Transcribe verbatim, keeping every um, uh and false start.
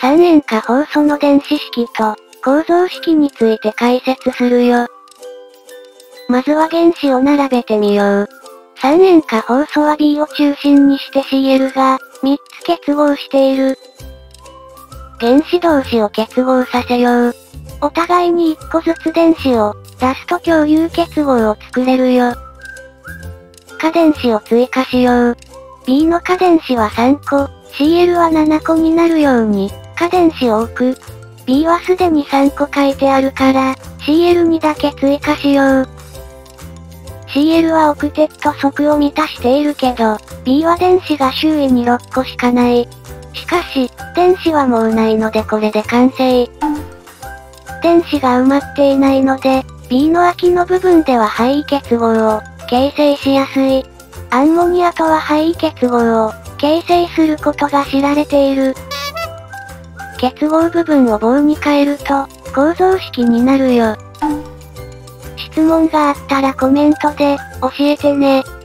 三塩化ホウ素の電子式と構造式について解説するよ。まずは原子を並べてみよう。三塩化ホウ素は B を中心にして シーエル がみっつ結合している。原子同士を結合させよう。お互いにいっこずつ電子を出すと共有結合を作れるよ。価電子を追加しよう。B の価電子はさんこ、シーエル はななこになるように、価電子を置く。B はすでにさんこ書いてあるから、シーエルに だけ追加しよう。シーエル はオクテット則を満たしているけど、B は電子が周囲にろっこしかない。しかし、電子はもうないのでこれで完成。電子が埋まっていないので、B の空きの部分では配位結合を形成しやすい。アンモニアとは配位結合を形成することが知られている。結合部分を棒に変えると、構造式になるよ。質問があったらコメントで教えてね。